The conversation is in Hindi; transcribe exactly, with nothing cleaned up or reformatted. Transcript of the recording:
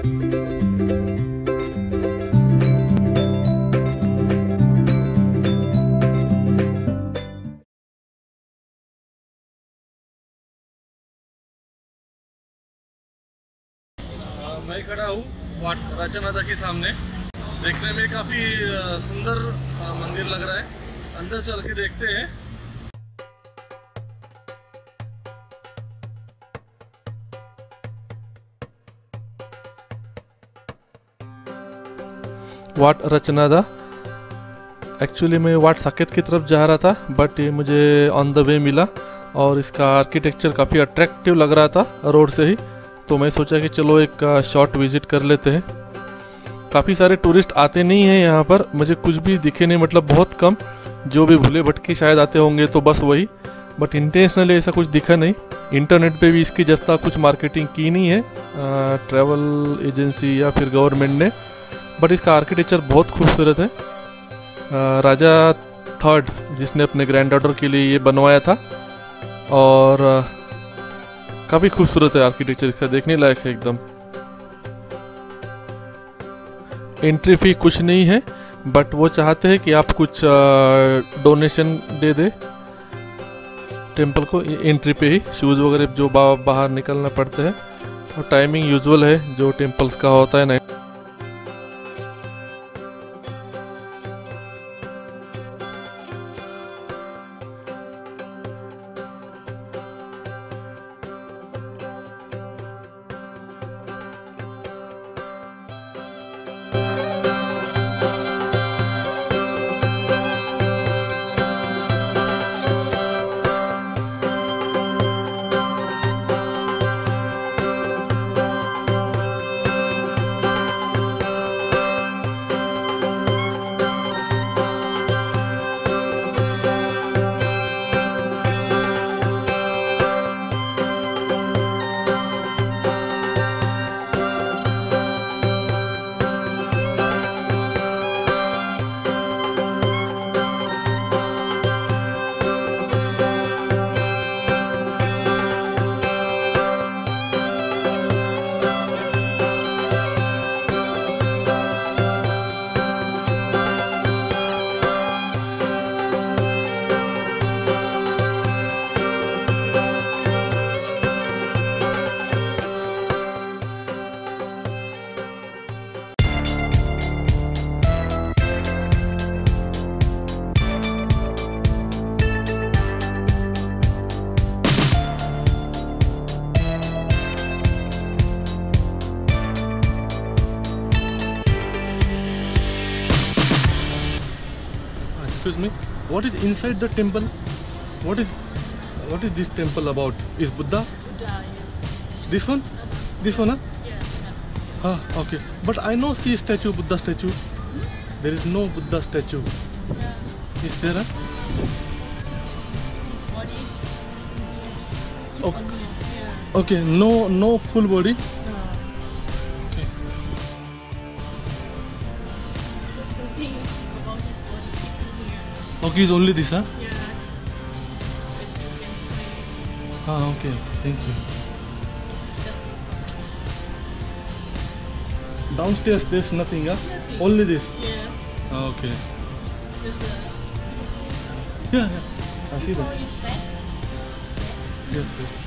मैं खड़ा हूँ वाट राचनादा के सामने। देखने में काफी सुंदर मंदिर लग रहा है। अंदर चल के देखते हैं। वाट रचनादा। एक्चुअली मैं वाट साकेत की तरफ जा रहा था, बट ये मुझे ऑन द वे मिला और इसका आर्किटेक्चर काफ़ी अट्रैक्टिव लग रहा था रोड से ही, तो मैं सोचा कि चलो एक शॉर्ट विजिट कर लेते हैं। काफ़ी सारे टूरिस्ट आते नहीं हैं यहाँ पर, मुझे कुछ भी दिखे नहीं, मतलब बहुत कम। जो भी भूले भटके शायद आते होंगे तो बस वही, बट इंटेंशनली ऐसा कुछ दिखा नहीं। इंटरनेट पे भी इसकी जस्ता कुछ मार्केटिंग की नहीं है ट्रैवल एजेंसी या फिर गवर्नमेंट ने, बट इसका आर्किटेक्चर बहुत खूबसूरत है। आ, राजा थर्ड जिसने अपने ग्रैंडडॉटर के लिए ये बनवाया था, और काफ़ी खूबसूरत है आर्किटेक्चर इसका, देखने लायक है एकदम। एंट्री फी कुछ नहीं है, बट वो चाहते हैं कि आप कुछ डोनेशन दे दे टेंपल को एंट्री पे ही। शूज़ वगैरह जो बाहर निकलना पड़ते हैं, और टाइमिंग यूजुअल है जो टेंपल्स का होता है ना। Excuse me, what is inside the temple? What is what is this temple about? Is Buddha? Buddha, yes. This one? Uh-huh. This one, huh? Yes. Yeah. Ah, okay. But I know see statue, Buddha statue. Hmm? There is no Buddha statue. Yeah. Is there? Huh? His body. Okay. Yeah. Okay. No, no full body. No. Okay. Just something about his body keeping here. Okay, is only this, huh? Yes. As you can pray. Ah, okay. Thank you. Just Downstairs, there's nothing, huh? nothing. Only this. Yes. Ah, okay. There's a Yeah, yeah. I see before that. his back. Yes, yes.